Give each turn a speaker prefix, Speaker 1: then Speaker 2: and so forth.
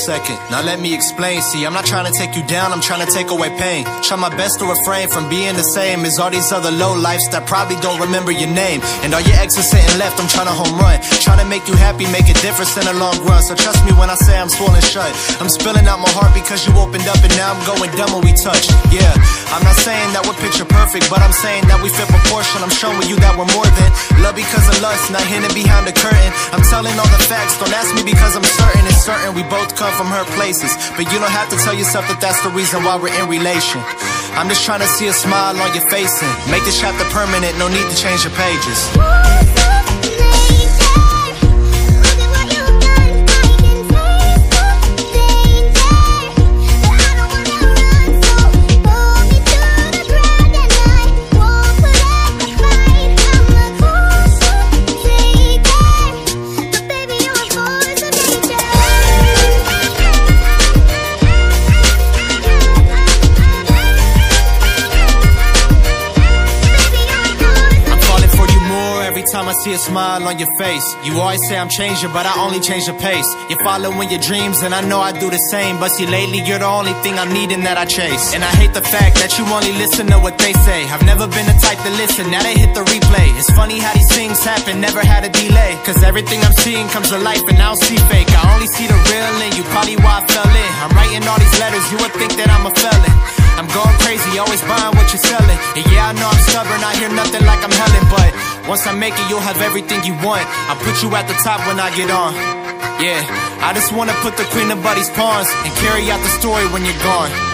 Speaker 1: second, now let me explain. See, I'm not trying to take you down, I'm trying to take away pain. Try my best to refrain from being the same as all these other low lifes that probably don't remember your name. And all your exes sitting left, I'm trying to home run, trying to make you happy, make a difference in the long run. So trust me when I say I'm swollen shut. I'm spilling out my heart because you opened up, and now I'm going dumb when we touch. Yeah, I'm not saying that we're picture perfect, but I'm saying that we fit proportion. I'm showing you that we're more than love because of lust, not hidden behind the curtain. I'm telling all the facts, don't ask me because I'm certain. It's certain we both come from hurt places, but you don't have to tell yourself that that's the reason why we're in relation. I'm just trying to see a smile on your face and make this chapter permanent, no need to change your pages. Time I see a smile on your face, you always say I'm changing, but I only change the pace. You're following your dreams, and I know I do the same. But see, lately you're the only thing I'm needing that I chase. And I hate the fact that you only listen to what they say. I've never been the type to listen, now they hit the replay. It's funny how these things happen, never had a delay. Cause everything I'm seeing comes to life, and I don't see fake. I only see the real in you, probably why I fell in. I'm writing all these letters, you would think that I'm a felon. I'm going crazy, always buying what you're selling. And yeah, I know I'm stubborn, I hear nothing like I'm Helen. But once I make it, you'll have everything you want. I'll put you at the top when I get on. Yeah, I just wanna put the queen of buddies' pawns and carry out the story when you're gone.